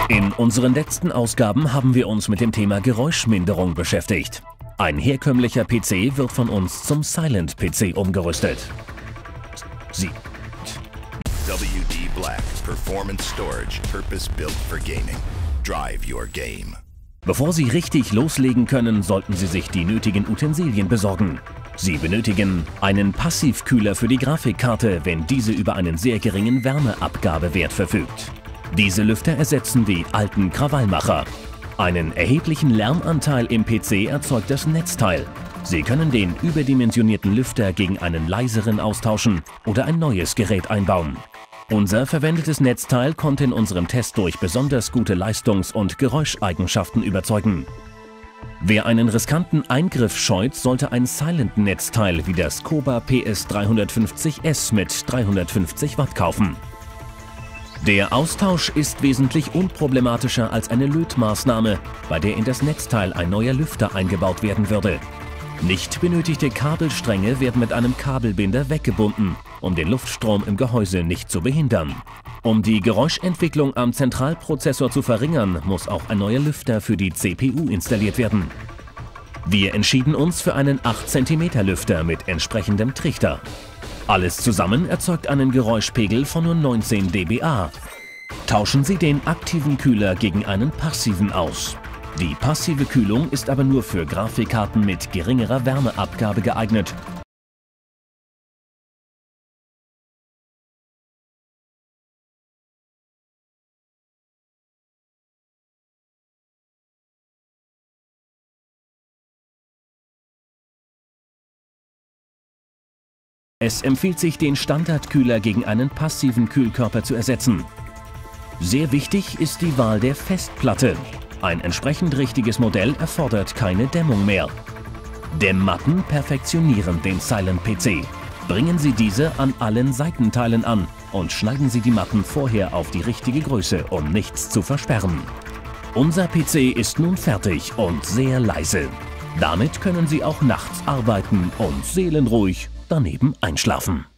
In unseren letzten Ausgaben haben wir uns mit dem Thema Geräuschminderung beschäftigt. Ein herkömmlicher PC wird von uns zum Silent-PC umgerüstet. WD Black Performance Storage, purpose built for gaming. Drive your game. Bevor Sie richtig loslegen können, sollten Sie sich die nötigen Utensilien besorgen. Sie benötigen einen Passivkühler für die Grafikkarte, wenn diese über einen sehr geringen Wärmeabgabewert verfügt. Diese Lüfter ersetzen die alten Krawallmacher. Einen erheblichen Lärmanteil im PC erzeugt das Netzteil. Sie können den überdimensionierten Lüfter gegen einen leiseren austauschen oder ein neues Gerät einbauen. Unser verwendetes Netzteil konnte in unserem Test durch besonders gute Leistungs- und Geräuscheigenschaften überzeugen. Wer einen riskanten Eingriff scheut, sollte ein Silent-Netzteil wie das Koba PS350S mit 350 Watt kaufen. Der Austausch ist wesentlich unproblematischer als eine Lötmaßnahme, bei der in das Netzteil ein neuer Lüfter eingebaut werden würde. Nicht benötigte Kabelstränge werden mit einem Kabelbinder weggebunden, um den Luftstrom im Gehäuse nicht zu behindern. Um die Geräuschentwicklung am Zentralprozessor zu verringern, muss auch ein neuer Lüfter für die CPU installiert werden. Wir entschieden uns für einen 8 cm Lüfter mit entsprechendem Trichter. Alles zusammen erzeugt einen Geräuschpegel von nur 19 dBA. Tauschen Sie den aktiven Kühler gegen einen passiven aus. Die passive Kühlung ist aber nur für Grafikkarten mit geringerer Wärmeabgabe geeignet. Es empfiehlt sich, den Standardkühler gegen einen passiven Kühlkörper zu ersetzen. Sehr wichtig ist die Wahl der Festplatte. Ein entsprechend richtiges Modell erfordert keine Dämmung mehr. Dämmmatten perfektionieren den Silent-PC. Bringen Sie diese an allen Seitenteilen an und schneiden Sie die Matten vorher auf die richtige Größe, um nichts zu versperren. Unser PC ist nun fertig und sehr leise. Damit können Sie auch nachts arbeiten und seelenruhig daneben einschlafen.